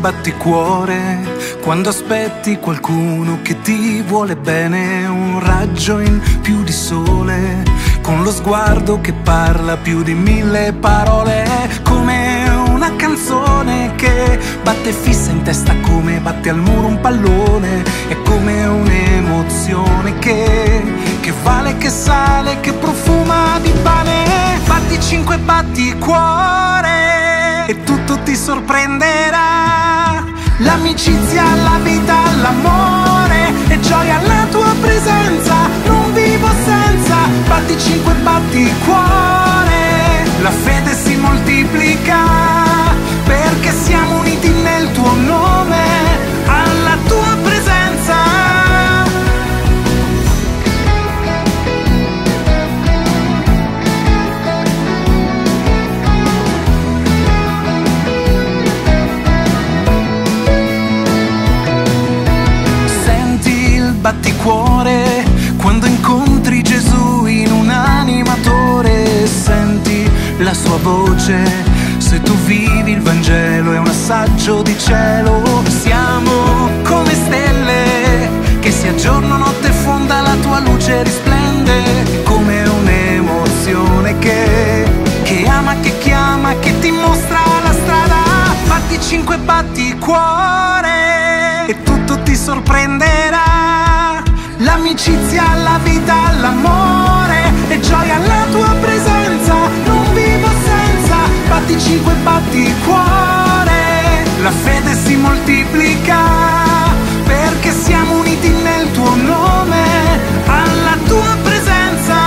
batticuore, quando aspetti qualcuno che ti vuole bene, un raggio in più di sole, con lo sguardo che parla più di 1000 parole, come una canzone che batte fissa in testa come batte al muro un pallone, è come un'emozione che vale, che sale, che profuma di pane. Batti 5 batti cuore e tutto ti sorprenderà, l'amicizia, la vita, l'amore e gioia alla tua presenza, non vivo senza. Batti 5 batti cuore, la fede si moltiplica perché siamo uniti nel tuo nome, alla tua presenza. Batticuore, quando incontri Gesù in un animatore, senti la sua voce, se tu vivi il Vangelo è un assaggio di cielo. Siamo come stelle che sia giorno, notte, fonda, la tua luce risplende, come un'emozione che ama, che chiama, che ti mostra la strada. Batti 5 batti cuore e tutto ti sorprenderà, l'amicizia, la vita, l'amore e gioia alla tua presenza, non vivo senza. Batti 5 batti cuore, la fede si moltiplica perché siamo uniti nel tuo nome, alla tua presenza.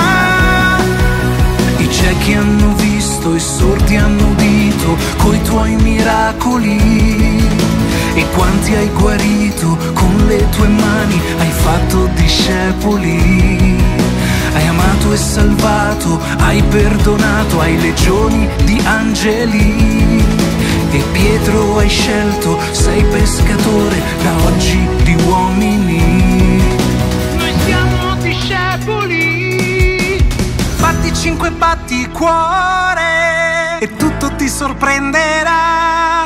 I ciechi hanno visto, i sordi hanno udito, coi tuoi miracoli. E quanti hai guarito con le tue mani, hai fatto discepoli. Hai amato e salvato, hai perdonato, hai legioni di angeli. E Pietro hai scelto, sei pescatore da oggi di uomini. Noi siamo discepoli. Batti 5 batti cuore e tutto ti sorprenderà,